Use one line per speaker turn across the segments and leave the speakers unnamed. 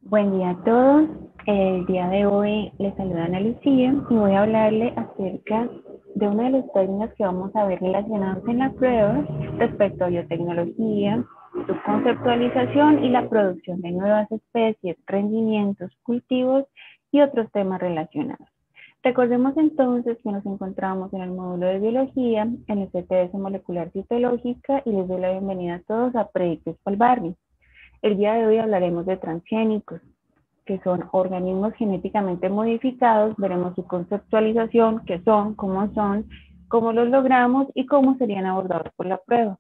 Buen día a todos. El día de hoy les saluda Ana Lucía y voy a hablarle acerca de uno de los términos que vamos a ver relacionados en la prueba respecto a biotecnología, su conceptualización y la producción de nuevas especies, rendimientos, cultivos y otros temas relacionados. Recordemos entonces que nos encontramos en el módulo de biología, en el CTS molecular citológica, y les doy la bienvenida a todos a Proyectos Barney. El día de hoy hablaremos de transgénicos, que son organismos genéticamente modificados. Veremos su conceptualización, qué son, cómo los logramos y cómo serían abordados por la prueba.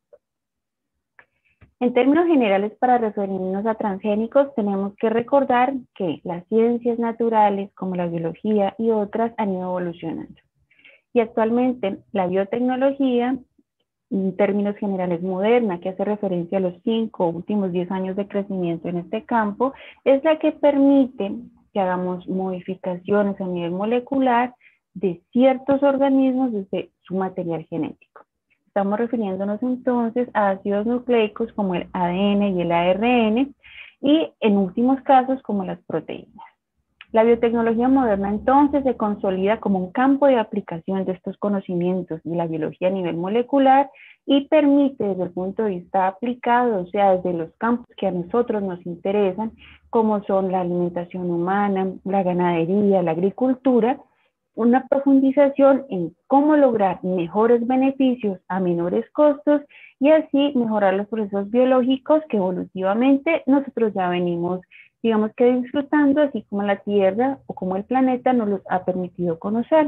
En términos generales, para referirnos a transgénicos, tenemos que recordar que las ciencias naturales, como la biología y otras, han ido evolucionando. Y actualmente la biotecnología, en términos generales moderna, que hace referencia a los 5 últimos 10 años de crecimiento en este campo, es la que permite que hagamos modificaciones a nivel molecular de ciertos organismos desde su material genético. Estamos refiriéndonos entonces a ácidos nucleicos como el ADN y el ARN, y en últimos casos como las proteínas. La biotecnología moderna entonces se consolida como un campo de aplicación de estos conocimientos de la biología a nivel molecular y permite desde el punto de vista aplicado, o sea, desde los campos que a nosotros nos interesan, como son la alimentación humana, la ganadería, la agricultura, una profundización en cómo lograr mejores beneficios a menores costos y así mejorar los procesos biológicos que evolutivamente nosotros ya venimos, digamos que disfrutando, así como la Tierra o como el planeta nos los ha permitido conocer.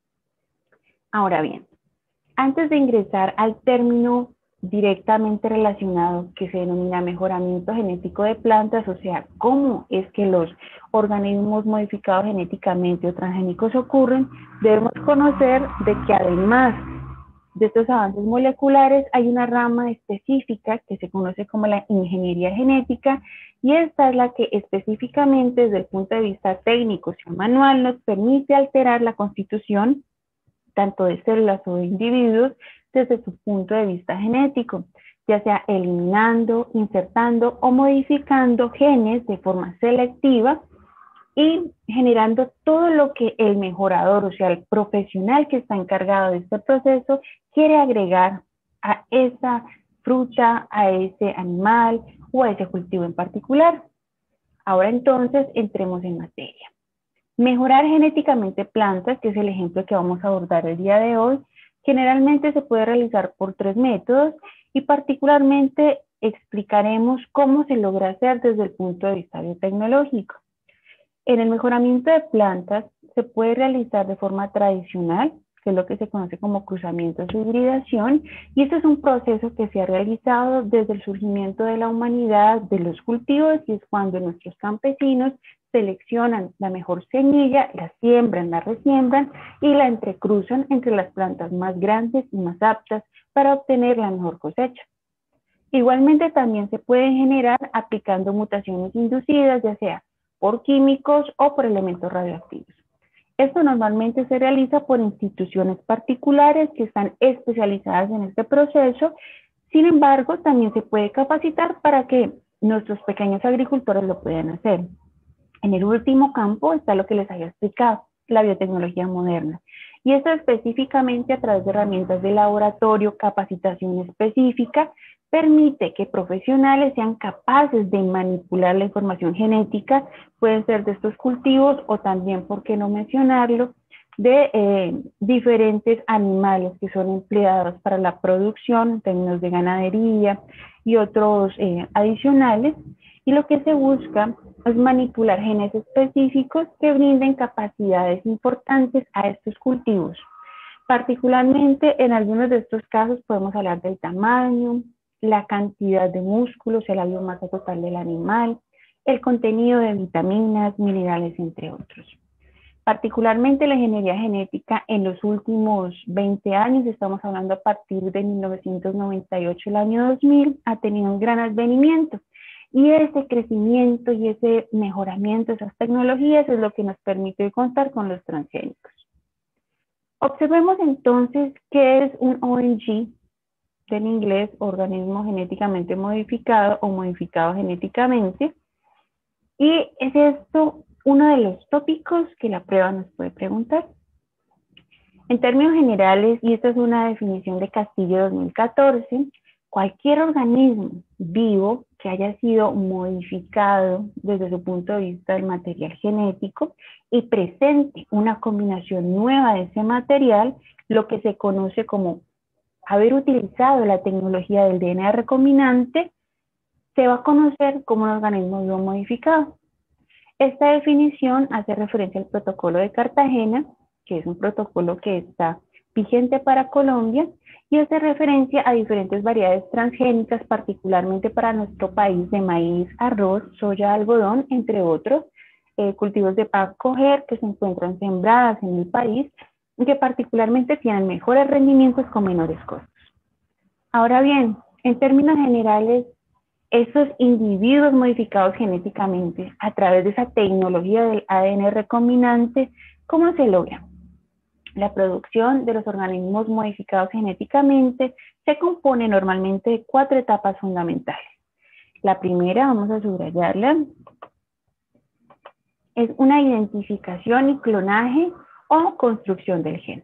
Ahora bien, antes de ingresar al término directamente relacionado que se denomina mejoramiento genético de plantas, o sea, cómo es que los organismos modificados genéticamente o transgénicos ocurren, debemos conocer de que además de estos avances moleculares hay una rama específica que se conoce como la ingeniería genética, y esta es la que específicamente desde el punto de vista técnico y manual nos permite alterar la constitución tanto de células o de individuos desde su punto de vista genético, ya sea eliminando, insertando o modificando genes de forma selectiva y generando todo lo que el mejorador, o sea, el profesional que está encargado de este proceso, quiere agregar a esa fruta, a ese animal o a ese cultivo en particular. Ahora entonces entremos en materia. Mejorar genéticamente plantas, que es el ejemplo que vamos a abordar el día de hoy, generalmente se puede realizar por 3 métodos y particularmente explicaremos cómo se logra hacer desde el punto de vista biotecnológico. En el mejoramiento de plantas se puede realizar de forma tradicional, que es lo que se conoce como cruzamientos de hibridación, y este es un proceso que se ha realizado desde el surgimiento de la humanidad, de los cultivos, y es cuando nuestros campesinos seleccionan la mejor semilla, la siembran, la resiembran y la entrecruzan entre las plantas más grandes y más aptas para obtener la mejor cosecha. Igualmente también se puede generar aplicando mutaciones inducidas, ya sea por químicos o por elementos radioactivos. Esto normalmente se realiza por instituciones particulares que están especializadas en este proceso. Sin embargo, también se puede capacitar para que nuestros pequeños agricultores lo puedan hacer. En el último campo está lo que les había explicado, la biotecnología moderna. Y esto específicamente a través de herramientas de laboratorio, capacitación específica, permite que profesionales sean capaces de manipular la información genética, pueden ser de estos cultivos o también, por qué no mencionarlo, de diferentes animales que son empleados para la producción en términos de ganadería y otros adicionales. Y lo que se busca es manipular genes específicos que brinden capacidades importantes a estos cultivos. Particularmente en algunos de estos casos podemos hablar del tamaño, la cantidad de músculos, la biomasa total del animal, el contenido de vitaminas, minerales, entre otros. Particularmente la ingeniería genética en los últimos 20 años, estamos hablando a partir de 1998, el año 2000, ha tenido un gran advenimiento. Y ese crecimiento y ese mejoramiento de esas tecnologías es lo que nos permite contar con los transgénicos. Observemos entonces qué es un ONG, del inglés, organismo genéticamente modificado o modificado genéticamente. Y es esto uno de los tópicos que la prueba nos puede preguntar. En términos generales, y esta es una definición de Castillo 2014, cualquier organismo vivo que haya sido modificado desde su punto de vista del material genético y presente una combinación nueva de ese material, lo que se conoce como haber utilizado la tecnología del DNA recombinante, se va a conocer como un organismo vivo modificado. Esta definición hace referencia al protocolo de Cartagena, que es un protocolo que está vigente para Colombia y hace referencia a diferentes variedades transgénicas, particularmente para nuestro país, de maíz, arroz, soya, algodón, entre otros, cultivos de para coger que se encuentran sembradas en el país y que particularmente tienen mejores rendimientos con menores costos. Ahora bien, en términos generales, estos individuos modificados genéticamente a través de esa tecnología del ADN recombinante, ¿cómo se logra? La producción de los organismos modificados genéticamente se compone normalmente de 4 etapas fundamentales. La primera, vamos a subrayarla, es una identificación y clonaje o construcción del gen.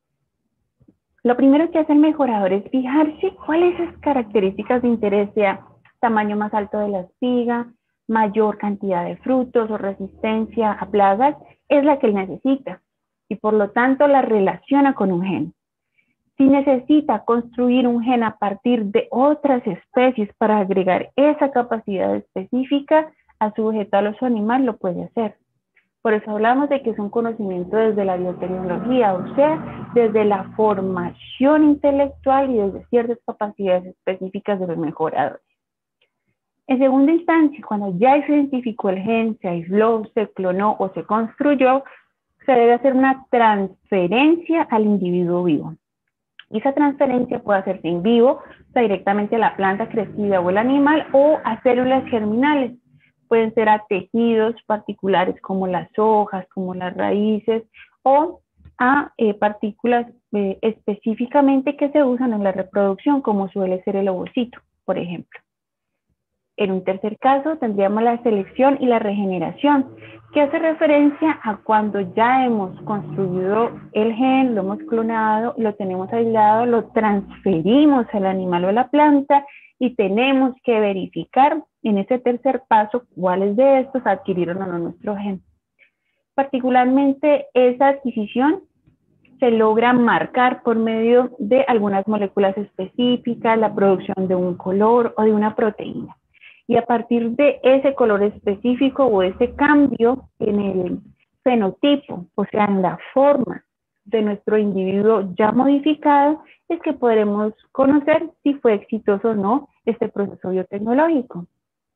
Lo primero que hace el mejorador es fijarse cuáles son las características de interés, sea tamaño más alto de la espiga, mayor cantidad de frutos o resistencia a plagas, es la que él necesita y por lo tanto la relaciona con un gen. Si necesita construir un gen a partir de otras especies para agregar esa capacidad específica a su vegetal o su animal, lo puede hacer. Por eso hablamos de que es un conocimiento desde la biotecnología, o sea, desde la formación intelectual y desde ciertas capacidades específicas de los mejoradores. En segunda instancia, cuando ya se identificó el gen, se aisló, se clonó o se construyó, se debe hacer una transferencia al individuo vivo. Y esa transferencia puede hacerse en vivo, o sea, directamente a la planta crecida o el animal, o a células germinales. Pueden ser a tejidos particulares como las hojas, como las raíces, o a partículas específicamente que se usan en la reproducción, como suele ser el ovocito, por ejemplo. En un tercer caso tendríamos la selección y la regeneración, que hace referencia a cuando ya hemos construido el gen, lo hemos clonado, lo tenemos aislado, lo transferimos al animal o a la planta y tenemos que verificar en ese tercer paso cuáles de estos adquirieron o no nuestro gen. Particularmente esa adquisición se logra marcar por medio de algunas moléculas específicas, la producción de un color o de una proteína. Y a partir de ese color específico o ese cambio en el fenotipo, o sea, en la forma de nuestro individuo ya modificado, es que podremos conocer si fue exitoso o no este proceso biotecnológico.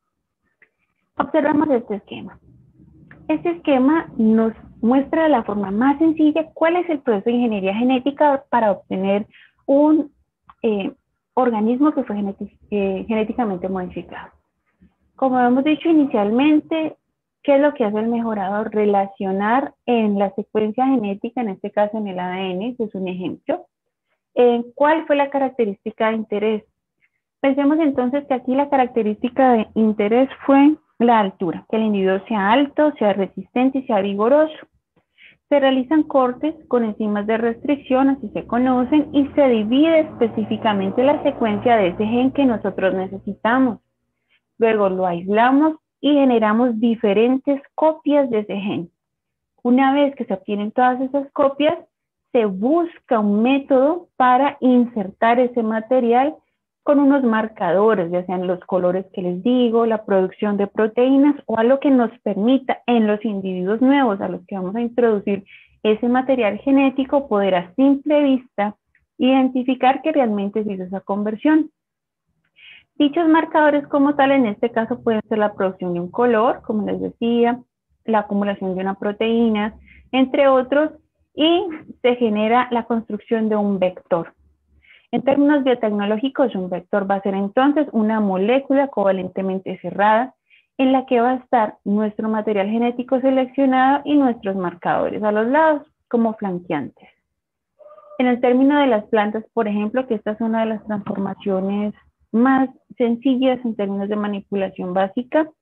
Observamos este esquema. Este esquema nos muestra de la forma más sencilla cuál es el proceso de ingeniería genética para obtener un organismo que fue genéticamente modificado. Como hemos dicho inicialmente, ¿qué es lo que hace el mejorador? Relacionar en la secuencia genética, en este caso en el ADN, este es un ejemplo, ¿cuál fue la característica de interés? Pensemos entonces que aquí la característica de interés fue la altura, que el individuo sea alto, sea resistente y sea vigoroso. Se realizan cortes con enzimas de restricción, así se conocen, y se divide específicamente la secuencia de ese gen que nosotros necesitamos. Luego lo aislamos y generamos diferentes copias de ese gen. Una vez que se obtienen todas esas copias, se busca un método para insertar ese material con unos marcadores, ya sean los colores que les digo, la producción de proteínas o algo que nos permita en los individuos nuevos a los que vamos a introducir ese material genético poder a simple vista identificar que realmente se hizo esa conversión. Dichos marcadores como tal en este caso pueden ser la producción de un color, como les decía, la acumulación de una proteína, entre otros, y se genera la construcción de un vector. En términos biotecnológicos, un vector va a ser entonces una molécula covalentemente cerrada en la que va a estar nuestro material genético seleccionado y nuestros marcadores a los lados como flanqueantes. En el término de las plantas, por ejemplo, que esta es una de las transformaciones más sencillas en términos de manipulación básica,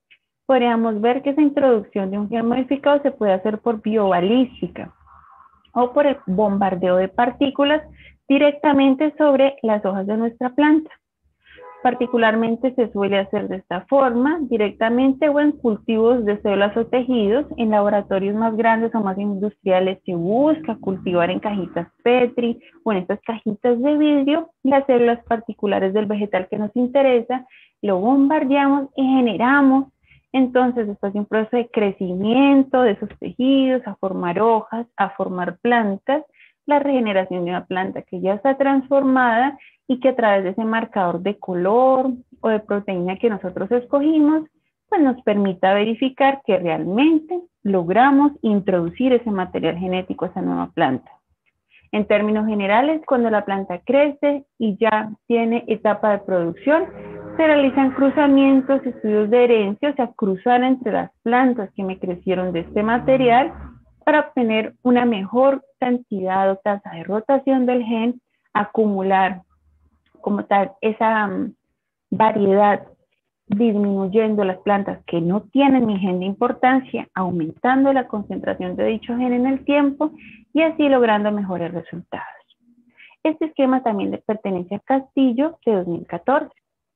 podríamos ver que esa introducción de un gen modificado se puede hacer por biobalística o por el bombardeo de partículas directamente sobre las hojas de nuestra planta. Particularmente se suele hacer de esta forma, directamente o en cultivos de células o tejidos. En laboratorios más grandes o más industriales se busca cultivar en cajitas Petri o en estas cajitas de vidrio las células particulares del vegetal que nos interesa, lo bombardeamos y generamos entonces después de un proceso de crecimiento de esos tejidos, a formar hojas, a formar plantas, la regeneración de una planta que ya está transformada y que a través de ese marcador de color o de proteína que nosotros escogimos, pues nos permita verificar que realmente logramos introducir ese material genético a esa nueva planta. En términos generales, cuando la planta crece y ya tiene etapa de producción, se realizan cruzamientos, estudios de herencia, o sea, cruzar entre las plantas que me crecieron de este material para obtener una mejor cantidad o tasa de rotación del gen, acumular como tal esa variedad, disminuyendo las plantas que no tienen ni gen de importancia, aumentando la concentración de dicho gen en el tiempo y así logrando mejores resultados. Este esquema también le pertenece a Castillo de 2014.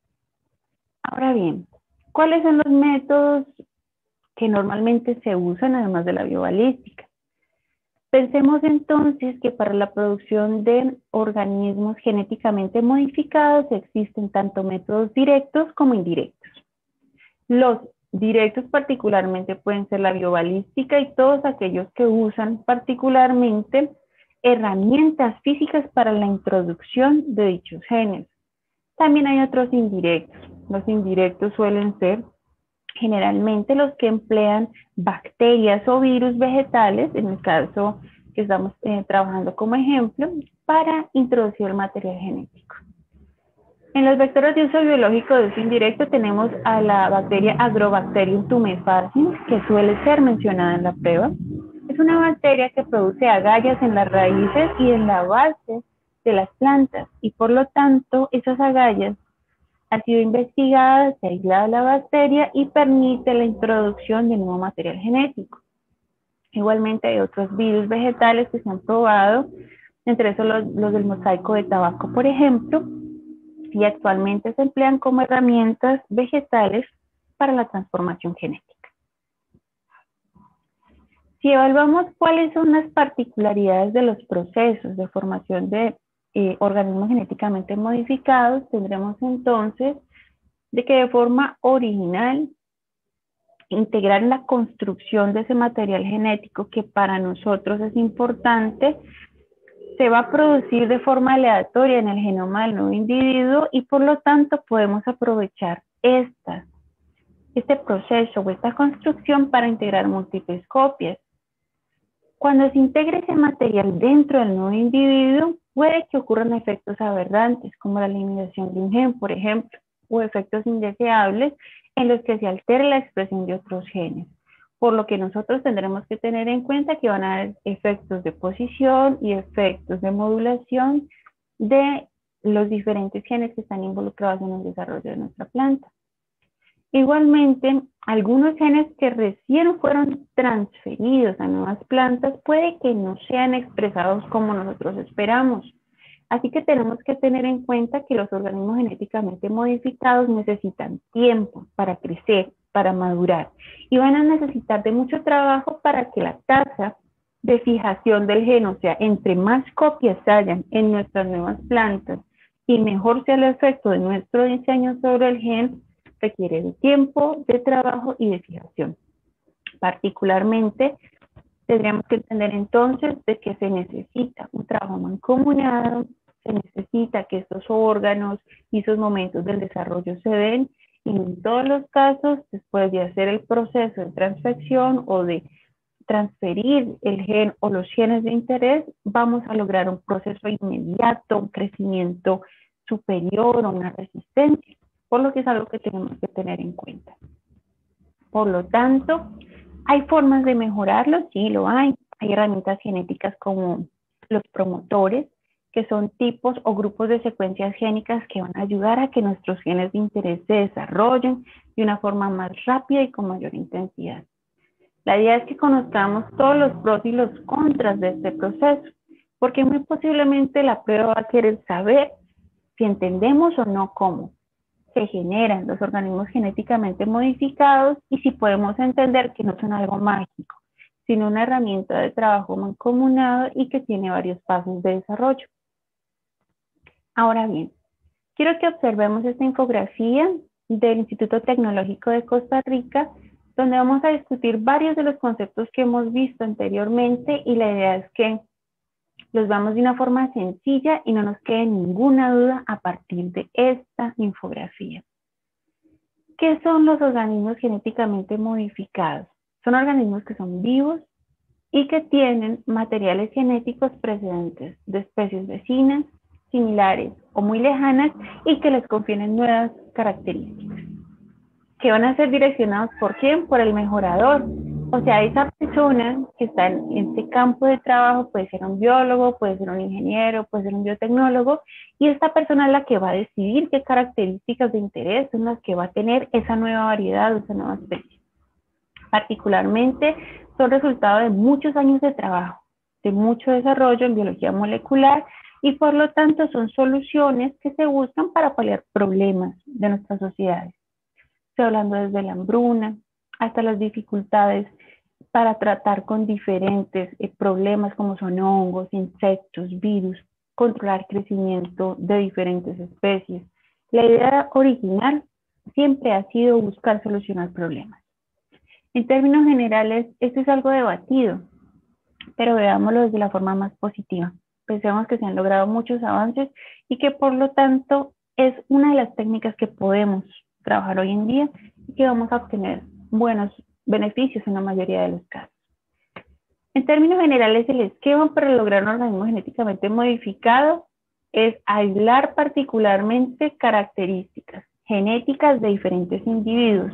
Ahora bien, ¿cuáles son los métodos que normalmente se usan además de la biobalística? Pensemos entonces que para la producción de organismos genéticamente modificados existen tanto métodos directos como indirectos. Los directos particularmente pueden ser la biobalística y todos aquellos que usan particularmente herramientas físicas para la introducción de dichos genes. También hay otros indirectos. Los indirectos suelen ser generalmente los que emplean bacterias o virus vegetales, en el caso que estamos trabajando como ejemplo, para introducir el material genético. En los vectores de uso biológico de uso indirecto tenemos a la bacteria Agrobacterium tumefaciens, que suele ser mencionada en la prueba. Es una bacteria que produce agallas en las raíces y en la base de las plantas, y por lo tanto esas agallas ha sido investigada, se ha aislado la bacteria y permite la introducción de nuevo material genético. Igualmente hay otros virus vegetales que se han probado, entre esos los del mosaico de tabaco, por ejemplo, y actualmente se emplean como herramientas vegetales para la transformación genética. Si evaluamos cuáles son las particularidades de los procesos de formación de organismos genéticamente modificados, tendremos entonces de que de forma original integrar la construcción de ese material genético que para nosotros es importante, se va a producir de forma aleatoria en el genoma del nuevo individuo y por lo tanto podemos aprovechar este proceso o esta construcción para integrar múltiples copias. Cuando se integra ese material dentro del nuevo individuo, puede que ocurran efectos aberrantes, como la eliminación de un gen, por ejemplo, o efectos indeseables en los que se altera la expresión de otros genes. Por lo que nosotros tendremos que tener en cuenta que van a haber efectos de posición y efectos de modulación de los diferentes genes que están involucrados en el desarrollo de nuestra planta. Igualmente, algunos genes que recién fueron transferidos a nuevas plantas puede que no sean expresados como nosotros esperamos. Así que tenemos que tener en cuenta que los organismos genéticamente modificados necesitan tiempo para crecer, para madurar, y van a necesitar de mucho trabajo para que la tasa de fijación del gen, o sea, entre más copias hayan en nuestras nuevas plantas y mejor sea el efecto de nuestro diseño sobre el gen, requiere de tiempo, de trabajo y de fijación. Particularmente, tendríamos que entender entonces de que se necesita un trabajo mancomunado, se necesita que estos órganos y esos momentos del desarrollo se den, y en todos los casos, después de hacer el proceso de transfección o de transferir el gen o los genes de interés, vamos a lograr un proceso inmediato, un crecimiento superior o una resistencia, por lo que es algo que tenemos que tener en cuenta. Por lo tanto, ¿hay formas de mejorarlo? Sí, lo hay. Hay herramientas genéticas como los promotores, que son tipos o grupos de secuencias génicas que van a ayudar a que nuestros genes de interés se desarrollen de una forma más rápida y con mayor intensidad. La idea es que conozcamos todos los pros y los contras de este proceso, porque muy posiblemente la prueba va a querer saber si entendemos o no cómo se generan los organismos genéticamente modificados y si podemos entender que no son algo mágico, sino una herramienta de trabajo mancomunado y que tiene varios pasos de desarrollo. Ahora bien, quiero que observemos esta infografía del Instituto Tecnológico de Costa Rica, donde vamos a discutir varios de los conceptos que hemos visto anteriormente y la idea es que los vamos de una forma sencilla y no nos quede ninguna duda a partir de esta infografía. ¿Qué son los organismos genéticamente modificados? Son organismos que son vivos y que tienen materiales genéticos precedentes de especies vecinas, similares o muy lejanas y que les confieren nuevas características. Que van a ser direccionados ¿por quién? Por el mejorador. O sea, esa persona que está en este campo de trabajo puede ser un biólogo, puede ser un ingeniero, puede ser un biotecnólogo, y esta persona es la que va a decidir qué características de interés son las que va a tener esa nueva variedad, esa nueva especie. Particularmente son resultado de muchos años de trabajo, de mucho desarrollo en biología molecular y por lo tanto son soluciones que se buscan para paliar problemas de nuestras sociedades. Estoy hablando desde la hambruna hasta las dificultades para tratar con diferentes problemas como son hongos, insectos, virus, controlar crecimiento de diferentes especies. La idea original siempre ha sido buscar solucionar problemas. En términos generales, esto es algo debatido, pero veámoslo desde la forma más positiva. Pensemos que se han logrado muchos avances y que por lo tanto es una de las técnicas que podemos trabajar hoy en día y que vamos a obtener buenos beneficios en la mayoría de los casos. En términos generales, el esquema para lograr un organismo genéticamente modificado es aislar particularmente características genéticas de diferentes individuos.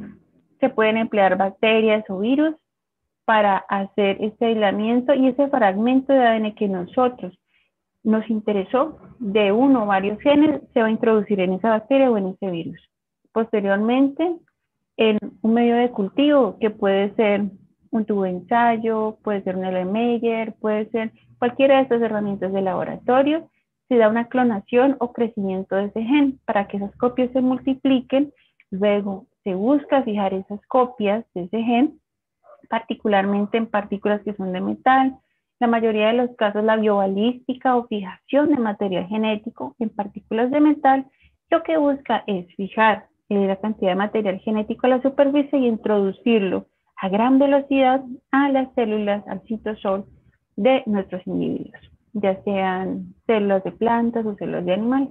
Se pueden emplear bacterias o virus para hacer este aislamiento y ese fragmento de ADN que nosotros nos interesó de uno o varios genes se va a introducir en esa bacteria o en ese virus. Posteriormente, en un medio de cultivo que puede ser un tubo de ensayo, puede ser un Erlenmeyer, puede ser cualquiera de estas herramientas de laboratorio, se da una clonación o crecimiento de ese gen para que esas copias se multipliquen, luego se busca fijar esas copias de ese gen, particularmente en partículas que son de metal, la mayoría de los casos la biobalística o fijación de material genético en partículas de metal, lo que busca es fijar la cantidad de material genético a la superficie y introducirlo a gran velocidad a las células, al citosol de nuestros individuos, ya sean células de plantas o células de animales.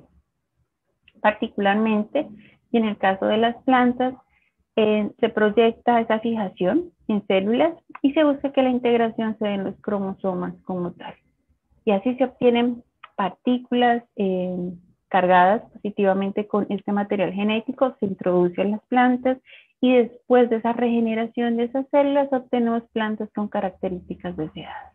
Particularmente, y en el caso de las plantas, se proyecta esa fijación en células y se busca que la integración se dé en los cromosomas como tal. Y así se obtienen partículas cargadas positivamente con este material genético, se introduce en las plantas y después de esa regeneración de esas células obtenemos plantas con características deseadas.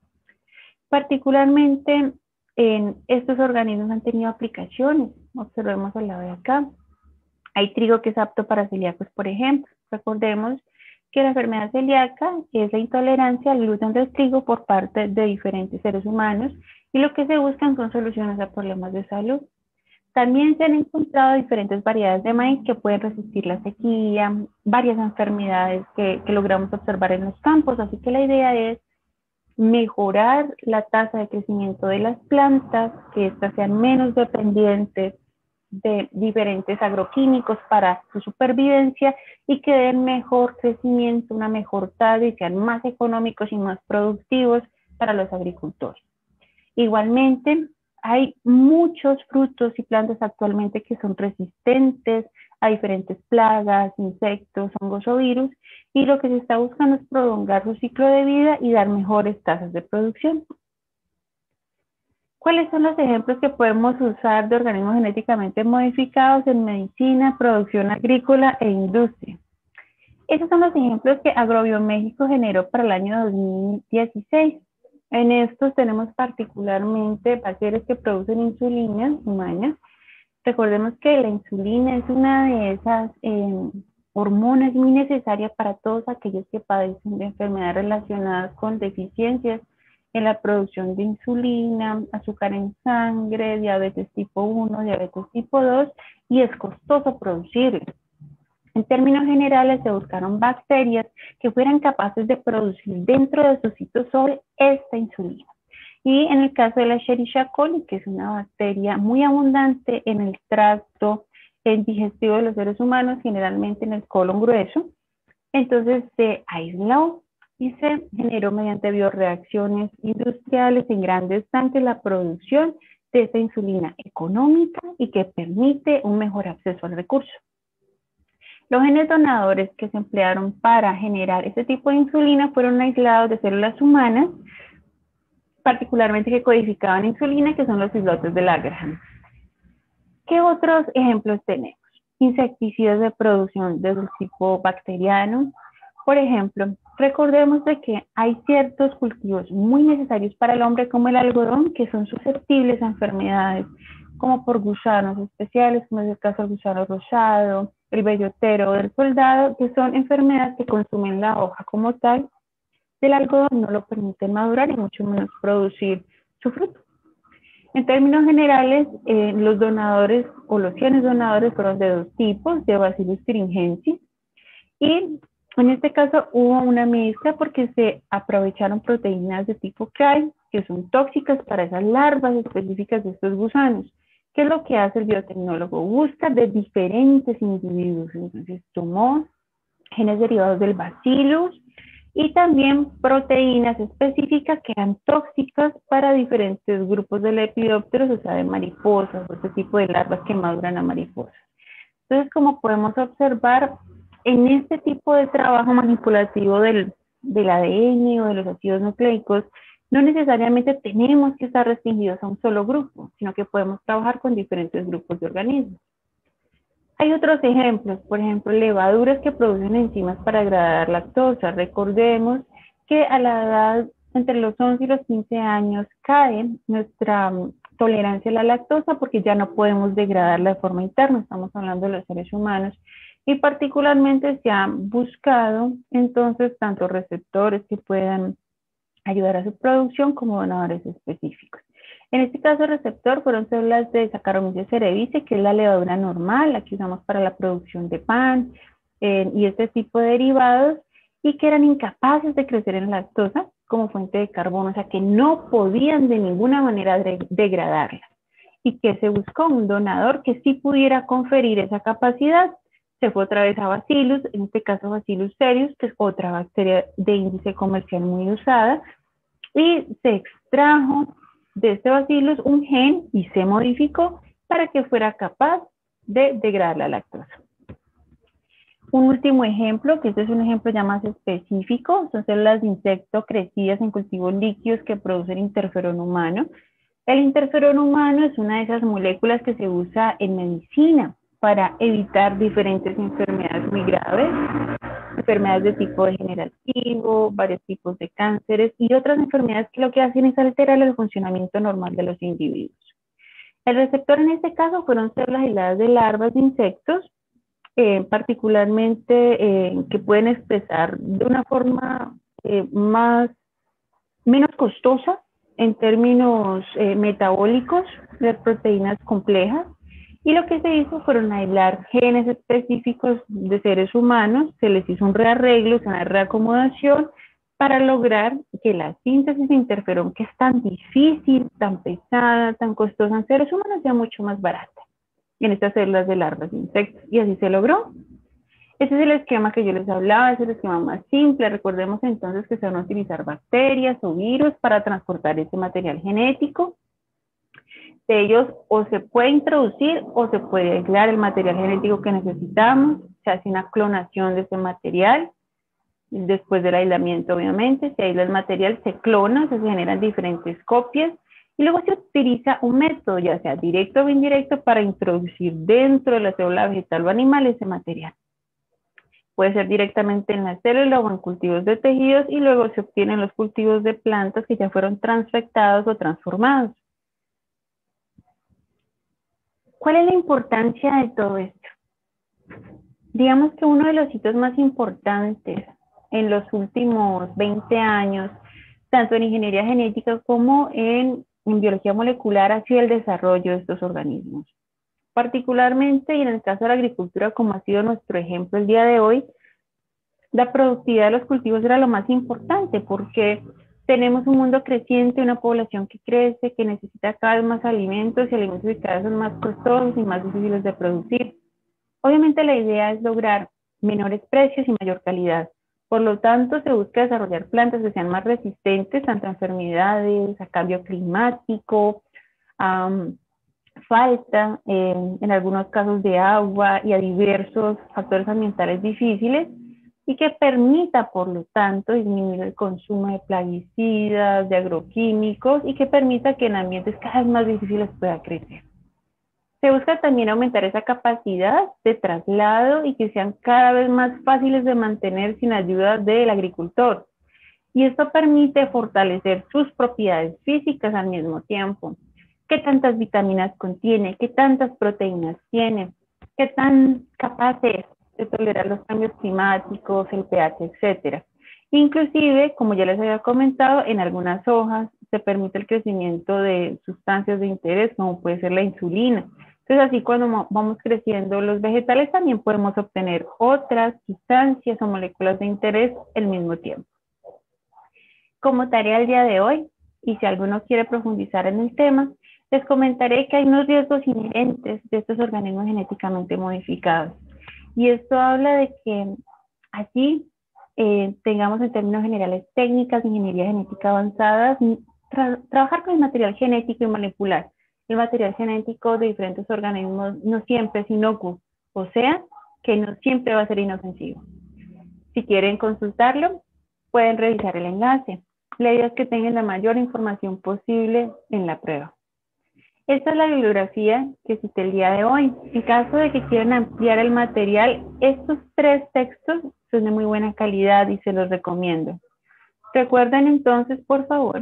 Particularmente en estos organismos han tenido aplicaciones, observemos al lado de acá. Hay trigo que es apto para celíacos, por ejemplo. Recordemos que la enfermedad celíaca es la intolerancia al gluten del trigo por parte de diferentes seres humanos y lo que se buscan son soluciones a problemas de salud. También se han encontrado diferentes variedades de maíz que pueden resistir la sequía, varias enfermedades que logramos observar en los campos, así que la idea es mejorar la tasa de crecimiento de las plantas, que éstas sean menos dependientes de diferentes agroquímicos para su supervivencia y que den mejor crecimiento, una mejor talla y sean más económicos y más productivos para los agricultores. Igualmente, hay muchos frutos y plantas actualmente que son resistentes a diferentes plagas, insectos, hongos o virus, y lo que se está buscando es prolongar su ciclo de vida y dar mejores tasas de producción. ¿Cuáles son los ejemplos que podemos usar de organismos genéticamente modificados en medicina, producción agrícola e industria? Esos son los ejemplos que Agrobioméxico generó para el año 2016. En estos tenemos particularmente bacterias que producen insulina humanas. Recordemos que la insulina es una de esas hormonas muy necesarias para todos aquellos que padecen de enfermedades relacionadas con deficiencias en la producción de insulina, azúcar en sangre, diabetes tipo 1, diabetes tipo 2, y es costoso producirla. En términos generales, se buscaron bacterias que fueran capaces de producir dentro de su citosol esta insulina. Y en el caso de la Escherichia coli, que es una bacteria muy abundante en el tracto digestivo de los seres humanos, generalmente en el colon grueso, entonces se aisló y se generó mediante bioreacciones industriales en grandes tanques la producción de esta insulina económica y que permite un mejor acceso al recurso. Los genes donadores que se emplearon para generar este tipo de insulina fueron aislados de células humanas, particularmente que codificaban insulina, que son los islotes de Langerhans. ¿Qué otros ejemplos tenemos? Insecticidas de producción del tipo bacteriano. Por ejemplo, recordemos de que hay ciertos cultivos muy necesarios para el hombre, como el algodón, que son susceptibles a enfermedades, como por gusanos especiales, como es el caso del gusano rosado, el bellotero del soldado, que son enfermedades que consumen la hoja como tal del algodón, no lo permiten madurar y mucho menos producir su fruto. En términos generales, los donadores o los genes donadores fueron de dos tipos, de Bacillus thuringiensis, y en este caso hubo una mezcla porque se aprovecharon proteínas de tipo CRY, que son tóxicas para esas larvas específicas de estos gusanos. ¿Qué es lo que hace el biotecnólogo? Busca de diferentes individuos, entonces tomó genes derivados del Bacillus y también proteínas específicas que eran tóxicas para diferentes grupos de lepidópteros, o sea, de mariposas, o este tipo de larvas que maduran a mariposas. Entonces, como podemos observar, en este tipo de trabajo manipulativo del ADN o de los ácidos nucleicos, no necesariamente tenemos que estar restringidos a un solo grupo, sino que podemos trabajar con diferentes grupos de organismos. Hay otros ejemplos, por ejemplo, levaduras que producen enzimas para degradar lactosa. Recordemos que a la edad entre los 11 y los 15 años cae nuestra tolerancia a la lactosa porque ya no podemos degradarla de forma interna, estamos hablando de los seres humanos, y particularmente se han buscado entonces tanto receptores que puedan ayudar a su producción como donadores específicos. En este caso, el receptor fueron células de Saccharomyces cerevisiae, que es la levadura normal, la que usamos para la producción de pan y este tipo de derivados, y que eran incapaces de crecer en lactosa como fuente de carbono, o sea que no podían de ninguna manera degradarla. Y que se buscó un donador que sí pudiera conferir esa capacidad. Se fue otra vez a Bacillus, en este caso Bacillus cereus, que es otra bacteria de índice comercial muy usada, y se extrajo de este Bacillus un gen y se modificó para que fuera capaz de degradar la lactosa. Un último ejemplo, que este es un ejemplo ya más específico, son células de insecto crecidas en cultivos líquidos que producen interferón humano. El interferón humano es una de esas moléculas que se usa en medicina para evitar diferentes enfermedades muy graves, enfermedades de tipo degenerativo, varios tipos de cánceres y otras enfermedades que lo que hacen es alterar el funcionamiento normal de los individuos. El receptor en este caso fueron células aisladas de larvas de insectos, particularmente que pueden expresar de una forma menos costosa en términos metabólicos de proteínas complejas. Y lo que se hizo fueron aislar genes específicos de seres humanos, se les hizo un rearreglo, una reacomodación para lograr que la síntesis de interferón, que es tan difícil, tan pesada, tan costosa en seres humanos, sea mucho más barata en estas células de larvas de insectos. Y así se logró. Ese es el esquema que yo les hablaba, es el esquema más simple. Recordemos entonces que se van a utilizar bacterias o virus para transportar ese material genético. De ellos o se puede introducir o se puede aislar el material genético que necesitamos. Se hace una clonación de ese material. Después del aislamiento, obviamente, se aísla el material, se clona, se generan diferentes copias y luego se utiliza un método, ya sea directo o indirecto, para introducir dentro de la célula vegetal o animal ese material. Puede ser directamente en la célula o en cultivos de tejidos y luego se obtienen los cultivos de plantas que ya fueron transfectados o transformados. ¿Cuál es la importancia de todo esto? Digamos que uno de los hitos más importantes en los últimos 20 años, tanto en ingeniería genética como en biología molecular, ha sido el desarrollo de estos organismos. Particularmente, y en el caso de la agricultura, como ha sido nuestro ejemplo el día de hoy, la productividad de los cultivos era lo más importante porque tenemos un mundo creciente, una población que crece, que necesita cada vez más alimentos y alimentos que cada vez son más costosos y más difíciles de producir. Obviamente la idea es lograr menores precios y mayor calidad. Por lo tanto, se busca desarrollar plantas que sean más resistentes tanto a enfermedades, a cambio climático, a falta en algunos casos de agua y a diversos factores ambientales difíciles y que permita, por lo tanto, disminuir el consumo de plaguicidas, de agroquímicos y que permita que en ambientes cada vez más difíciles pueda crecer. Se busca también aumentar esa capacidad de traslado y que sean cada vez más fáciles de mantener sin ayuda del agricultor. Y esto permite fortalecer sus propiedades físicas al mismo tiempo. ¿Qué tantas vitaminas contiene? ¿Qué tantas proteínas tiene? ¿Qué tan capaz es de tolerar los cambios climáticos, el pH, etcétera? Inclusive, como ya les había comentado, en algunas hojas se permite el crecimiento de sustancias de interés, como puede ser la insulina. Entonces, así cuando vamos creciendo los vegetales, también podemos obtener otras sustancias o moléculas de interés al mismo tiempo. Como tarea del día de hoy, y si alguno quiere profundizar en el tema, les comentaré que hay unos riesgos inherentes de estos organismos genéticamente modificados. Y esto habla de que allí tengamos en términos generales técnicas de ingeniería genética avanzadas, trabajar con el material genético y molecular. El material genético de diferentes organismos no siempre es inocuo, o sea, que no siempre va a ser inofensivo. Si quieren consultarlo, pueden revisar el enlace. La idea es que tengan la mayor información posible en la prueba. Esta es la bibliografía que cité el día de hoy. En caso de que quieran ampliar el material, estos 3 textos son de muy buena calidad y se los recomiendo. Recuerden entonces, por favor,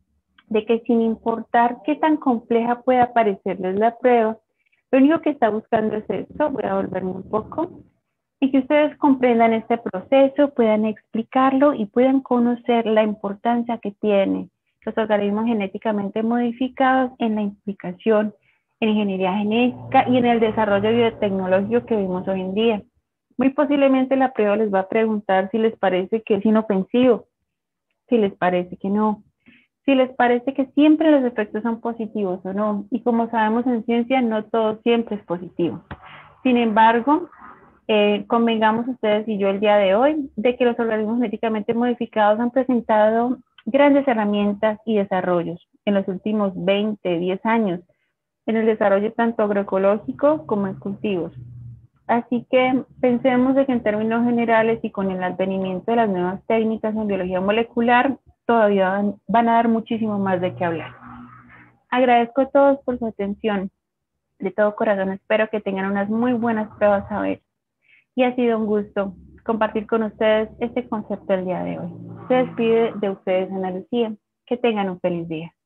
de que sin importar qué tan compleja pueda parecerles la prueba, lo único que está buscando es esto. Voy a volverme un poco. Y que ustedes comprendan este proceso, puedan explicarlo y puedan conocer la importancia que tienen los organismos genéticamente modificados en la implicación en ingeniería genética y en el desarrollo biotecnológico que vemos hoy en día. Muy posiblemente la prueba les va a preguntar si les parece que es inofensivo, si les parece que no, si les parece que siempre los efectos son positivos o no. Y como sabemos en ciencia, no todo siempre es positivo. Sin embargo, convengamos ustedes y yo el día de hoy de que los organismos genéticamente modificados han presentado grandes herramientas y desarrollos en los últimos 20, 10 años, en el desarrollo tanto agroecológico como en cultivos. Así que pensemos de que en términos generales y con el advenimiento de las nuevas técnicas en biología molecular, todavía van a dar muchísimo más de qué hablar. Agradezco a todos por su atención. De todo corazón espero que tengan unas muy buenas pruebas a ver. Y ha sido un gusto compartir con ustedes este concepto el día de hoy. Se despide de ustedes, Ana Lucía. Que tengan un feliz día.